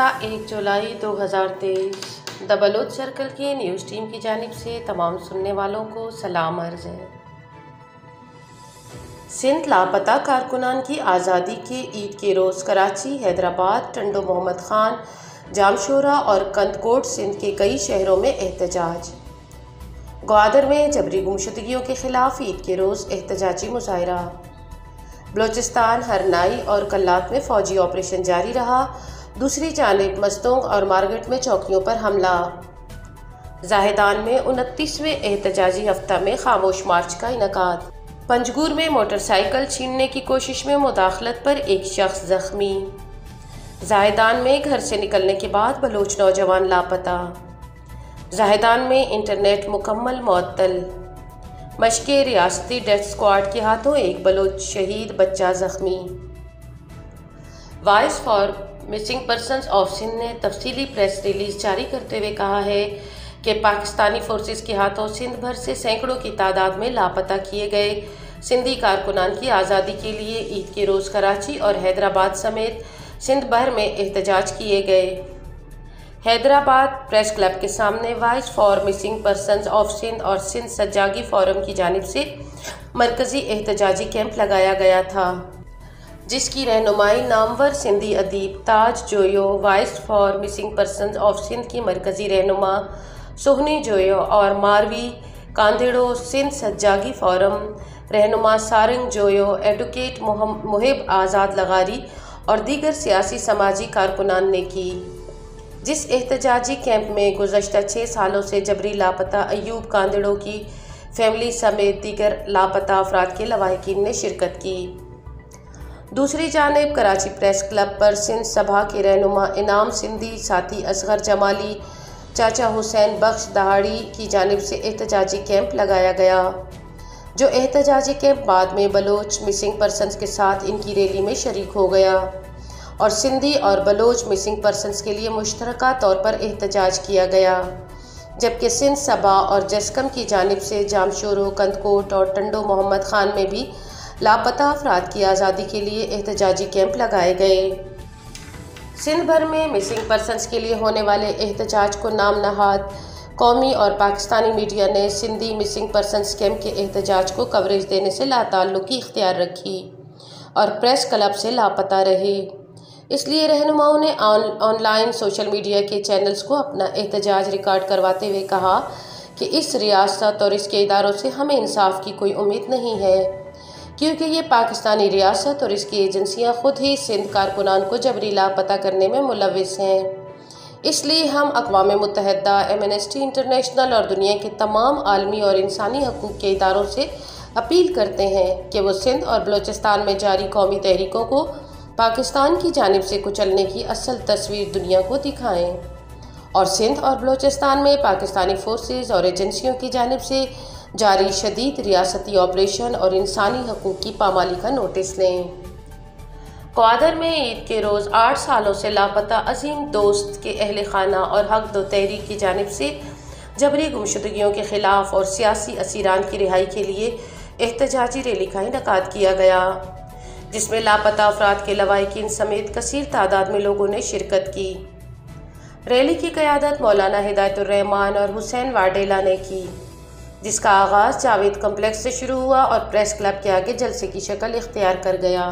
लापता 1 जुलाई 2023। The Baloch circle की न्यूज़ टीम की जानिब से तमाम सुनने वालों को सलाम अर्ज़ है। सिंध लापता कारकुनान की आज़ादी के ईद के रोज़ कराची, हैदराबाद, टंडो मोहम्मद खान, जामशोरा और कंदकोट सिंध के कई शहरों में एहतजाज। ग्वादर में जबरी गुमशुदगियों के खिलाफ ईद के रोज़ एहतजाजी मुजाहरा। बलोचिस्तान, हरनाई और कल्लात में फ़ौजी ऑपरेशन जारी रहा। दूसरी जानिब मस्तोंग और मारगट में चौकियों पर हमला। जाहिदान में 29वें एहतजाजी हफ्ता में खामोश मार्च का इनकाद। पंजगूर में मोटरसाइकिल छीनने की कोशिश में मुदाखलत पर एक शख्स जख्मी। जाहिदान में घर से निकलने के बाद बलोच नौजवान लापता। जाहिदान में इंटरनेट मुकम्मल मुअत्तल। मशके रियासती डेथ स्क्वाड के हाथों एक बलोच शहीद, बच्चा जख्मी। Voice for missing persons of Sindh ने तफसीली प्रेस रिलीज जारी करते हुए कहा है कि पाकिस्तानी फोर्सेस के हाथों सिंध भर से सैकड़ों की तादाद में लापता किए गए सिंधी कारकुनान की आज़ादी के लिए ईद के रोज़ कराची और हैदराबाद समेत सिंध भर में एहतजाज किए गए। हैदराबाद प्रेस क्लब के सामने voice for missing persons of Sindh और सिंध सज्जागी फोरम की जानिब से मरकज़ी एहतजाजी कैंप लगाया गया था, जिसकी रहनुमाई नामवर सिंधी अदीब Taj Joyo, voice for missing persons of Sindh की मरकज़ी रहनुमा सोहनी जोयो और मारवी कांदेड़ो, सिंध सज्जागी फोरम रहनुमा सारंग जोयो, एडवोकेट मुहिब आज़ाद लगारी और दीगर सियासी समाजी कारकुनान ने की। जिस एहतजाजी कैंप में गुज़श्ता 6 सालों से जबरी लापता अयूब कांदेड़ो की फैमिली समेत दीगर लापता अफराद के लवाहिकीन ने शिरकत की। दूसरी जानिब कराची प्रेस क्लब पर सिंध सभा के रहनुमा इनाम सिंधी, साथी असगर जमाली, चाचा हुसैन बख्श दहाड़ी की जानिब से एहतजाजी कैंप लगाया गया, जो एहतजाजी कैंप बाद में बलोच मिसिंग पर्सनस के साथ इनकी रैली में शरीक हो गया और सिंधी और बलोच मिसिंग पर्सनस के लिए मुश्तरका तौर पर एहतजाज किया गया। जबकि सिंध सभा और जस्कम की जानिब से जामशोरो, कंदकोट और टंडो मोहम्मद खान में भी लापता अफराद की आज़ादी के लिए एहतजाजी कैंप लगाए गए। सिंध भर में मिसिंग पर्सनस के लिए होने वाले एहतजाज को नाम नहाद कौमी और पाकिस्तानी मीडिया ने सिंधी मिसिंग पर्सनस कैंप के एहतजाज को कवरेज देने से लाताल्लुकी इख्तियार रखी और प्रेस क्लब से लापता रहे। इसलिए रहनुमाओं ने ऑनलाइन सोशल मीडिया के चैनल्स को अपना एहतजाज रिकॉर्ड करवाते हुए कहा कि इस रियासत और इसके इदारों से हमें इंसाफ की कोई उम्मीद नहीं है, क्योंकि ये पाकिस्तानी रियासत और इसकी एजेंसियां खुद ही सिंध कारकुनान को जबरी लापता करने में मुलविस हैं। इसलिए हम अक़वाम मुत्तहिदा, एमनेस्टी इंटरनेशनल और दुनिया के तमाम आलमी और इंसानी हकूक़ के इदारों से अपील करते हैं कि वो सिंध और बलोचिस्तान में जारी कौमी तहरीकों को पाकिस्तान की जानिब से कुचलने की असल तस्वीर दुनिया को दिखाएं और सिंध और बलोचिस्तान में पाकिस्तानी फोर्सेस और एजेंसियों की जानिब से जारी शदीद रियासती ऑपरेशन और इंसानी हकूक़ की पामाली का नोटिस लें। ग्वादर में ईद के रोज़ 8 सालों से लापता अजीम दोस्त के अहल खाना और हक दो तहरीक की जानिब से जबरी गुमशुदगियों के खिलाफ और सियासी असीरान की रिहाई के लिए एहतजाजी रैली का इनकाद किया गया, जिसमें लापता अफराद के लवाहिकीन समेत कसीर तादाद में लोगों ने शिरकत की। रैली की क़यादत मौलाना हिदायतुर्रहमान और हुसैन वाडेला ने की, जिसका आगाज़ जावेद कम्प्लेक्स से शुरू हुआ और प्रेस क्लब के आगे जलसे की शक्ल इख्तियार कर गया।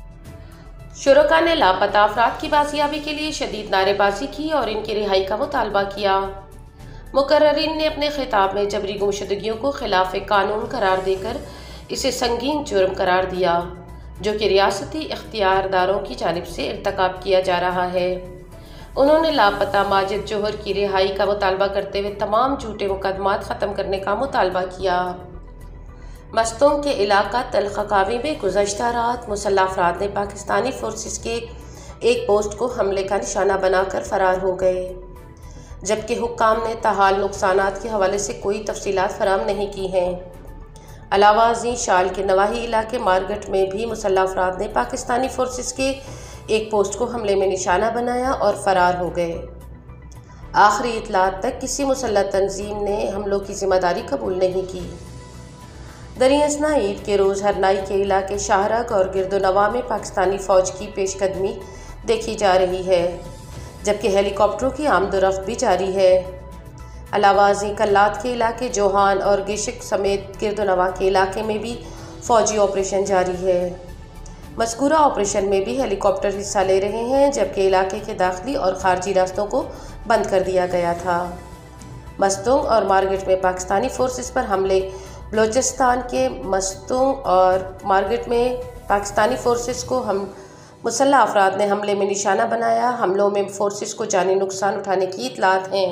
शुरका ने लापता अफराद की बाजियाबी के लिए शदीद नारेबाजी की और इनकी रिहाई का मुतालबा किया। मुकर्ररीन ने अपने खिताब में जबरी गुमशुदगियों को खिलाफ कानून करार देकर इसे संगीन जुर्म करार दिया, जो कि रियासती इख्तियारदारों की जानिब से इर्तकाब किया जा रहा है। उन्होंने लापता माजिद जोहर की रिहाई का मुतालबा करते हुए तमाम झूठे मुकदमात ख़त्म करने का मुतालबा किया। मस्तों के इलाका तलखकावी में गुज़श्ता रात मुसल्लह अफराद ने पाकिस्तानी फोर्सेस के एक पोस्ट को हमले का निशाना बनाकर फ़रार हो गए, जबकि हुक्काम ने ताहाल नुकसानात के हवाले से कोई तफसीलात फराम नहीं की हैं। अलावा जी शाल के नवाही इलाके मारगट में भी मुसल्लह अफराद ने पाकिस्तानी फोर्सेस के एक पोस्ट को हमले में निशाना बनाया और फ़रार हो गए। आखिरी इतलात तक किसी मुसल्लह तंजीम ने हमलों की जिम्मेदारी कबूल नहीं की। दरियासना ईद के रोज़ हरनाई के इलाके शाहरग और गिरदोनवा में पाकिस्तानी फ़ौज की पेशकदमी देखी जा रही है, जबकि हेलीकॉप्टरों की आमदोरफ्त भी जारी है। अलावाजी कल्लात के इलाके जोहान और गिशिक समेत गिरदोनवा के इलाके में भी फौजी ऑपरेशन जारी है। मज़कूरा ऑपरेशन में भी हेलीकॉप्टर हिस्सा ले रहे हैं, जबकि इलाके के दाखिली और खारजी रास्तों को बंद कर दिया गया था। मस्तूंग और मार्गेट में पाकिस्तानी फोर्सेस पर हमले। बलोचिस्तान के मस्तूंग और मार्गेट में पाकिस्तानी फोर्सेस को मुसल्लह अफराद ने हमले में निशाना बनाया। हमलों में फोर्सेस को जानी नुकसान उठाने की इतलात हैं।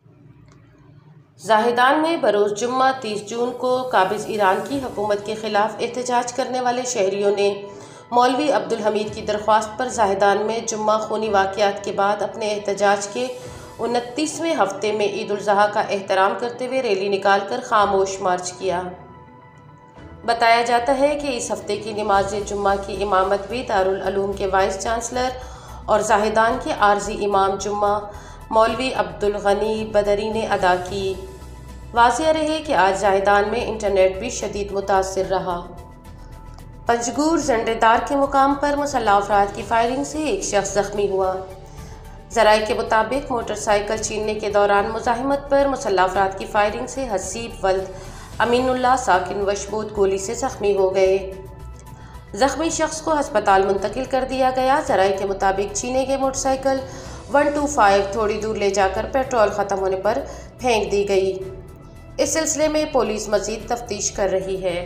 जाहिदान में बरोज़ जुम्मा 30 जून को काबिज़ ईरान की हुकूमत के ख़िलाफ़ एहतजाज करने वाले शहरियों ने मौलवी अब्दुल हमीद की दरख्वास्त पर जाहिदान में जुम्मा खूनी वाक़यात के बाद अपने एहतजाज के 29वें हफ्ते में ईद उल ज़ुहा का एहतराम करते हुए रैली निकालकर खामोश मार्च किया। बताया जाता है कि इस हफ्ते की नमाज जुम्मा की इमामत भी दारुल उलूम के वाइस चांसलर और जाहिदान के आर्जी इमाम जुम्मा मौलवी अब्दुल गनी बदरी ने अदा की। वाज़िह रहे कि आज जाहिदान में इंटरनेट भी शदीद मुतासिर रहा। पंजगूर झंडेदार के मुकाम पर मुसल्लह अफराद की फायरिंग से एक शख्स जख्मी हुआ। ज़राए के मुताबिक मोटरसाइकिल छीनने के दौरान मुज़ाहिमत पर मुसल्लह अफराद की फायरिंग से हसीब वल्द अमीनुल्लाह साकिन वशबोत गोली से जख्मी हो गए। जख्मी शख्स को अस्पताल मुंतकिल कर दिया गया। ज़राए के मुताबिक छीने गए मोटरसाइकिल 125 थोड़ी दूर ले जाकर पेट्रोल ख़त्म होने पर फेंक दी गई। इस सिलसिले में पुलिस मज़ीद तफ्तीश कर रही है।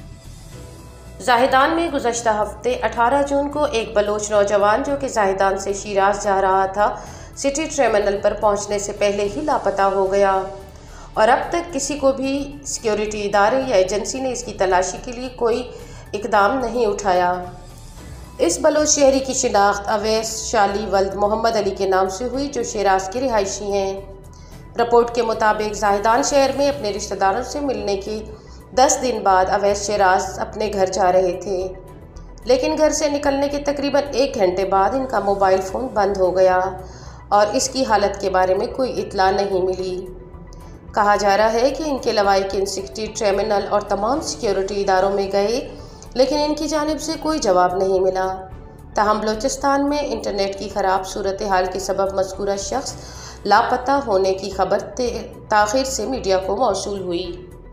जाहिदान में गुज़श्ता हफ्ते 18 जून को एक बलोच नौजवान जो कि जाहिदान से शिराज जा रहा था, सिटी टर्मिनल पर पहुंचने से पहले ही लापता हो गया और अब तक किसी को भी सिक्योरिटी इदारे या एजेंसी ने इसकी तलाशी के लिए कोई इकदाम नहीं उठाया। इस बलोच शहरी की शिनाख्त अवैस शाली वल्द मोहम्मद अली के नाम से हुई, जो शिराज के रिहायशी हैं। रिपोर्ट के मुताबिक जाहिदान शहर में अपने रिश्तेदारों से मिलने के 10 दिन बाद अवैस शिराज अपने घर जा रहे थे, लेकिन घर से निकलने के तकरीबन 1 घंटे बाद इनका मोबाइल फ़ोन बंद हो गया और इसकी हालत के बारे में कोई इत्तला नहीं मिली। कहा जा रहा है कि इनके लवाहिकीन सिटी टर्मिनल और तमाम सिक्योरिटी इदारों में गए, लेकिन इनकी जानिब से कोई जवाब नहीं मिला। ताहम बलोचिस्तान में इंटरनेट की ख़राब सूरत हाल के सबब मज़कूरा शख्स लापता होने की खबर ताख़ीर से मीडिया को मौसूल हुई।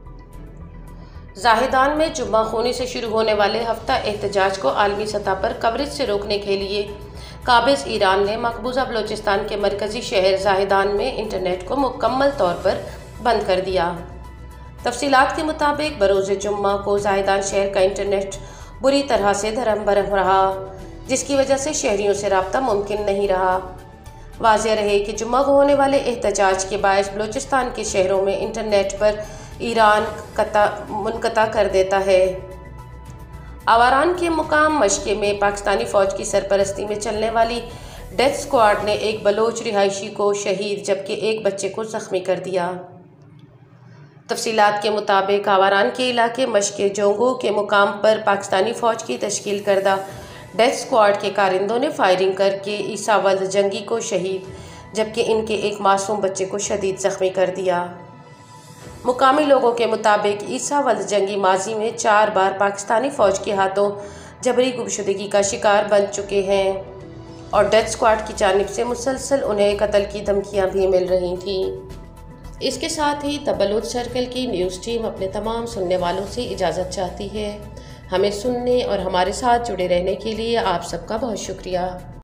जाहिदान में जुम्मा खूनी से शुरू होने वाले हफ्ता एहतजाज को आलमी सतह पर कवरेज से रोकने के लिए काबिज़ ईरान ने मकबूजा बलोचिस्तान के मरकज़ी शहर जाहिदान में इंटरनेट को मुकम्मल तौर पर बंद कर दिया। तफसीलात के मुताबिक बरोज़ जुम्मा को जाहिदान शहर का इंटरनेट बुरी तरह से धर्म भरम रहा, जिसकी वजह से शहरियों से रब्ता मुमकिन नहीं रहा। वाज़ेह रहे कि जुम्मा को होने वाले एहतजाज के बायस बलोचिस्तान के शहरों में इंटरनेट पर ईरान मुनक़ता कर देता है। आवारान के मुकाम मशके में पाकिस्तानी फ़ौज की सरपरस्ती में चलने वाली डेथ स्क्वाड ने एक बलोच रिहायशी को शहीद जबकि एक बच्चे को ज़ख्मी कर दिया। तफसीलात के मुताबिक आवारान के इलाके मशके जोंगो के मुकाम पर पाकिस्तानी फ़ौज की तश्कील करदा डेथ स्क्वाड के कारिंदों ने फायरिंग करके ईसा वल्द जंगी को शहीद जबकि इनके एक मासूम बच्चे को शदीद ज़ख्मी कर दिया। मुकामी लोगों के मुताबिक ईसा वल्द जंगी माजी में 4 बार पाकिस्तानी फ़ौज के हाथों जबरी गुमशुदगी का शिकार बन चुके हैं और डेथ स्क्वाड की जानिब से मुसलसल उन्हें कत्ल की धमकियां भी मिल रही थीं। इसके साथ ही द बलूच सर्कल की न्यूज़ टीम अपने तमाम सुनने वालों से इजाज़त चाहती है। हमें सुनने और हमारे साथ जुड़े रहने के लिए आप सबका बहुत शुक्रिया।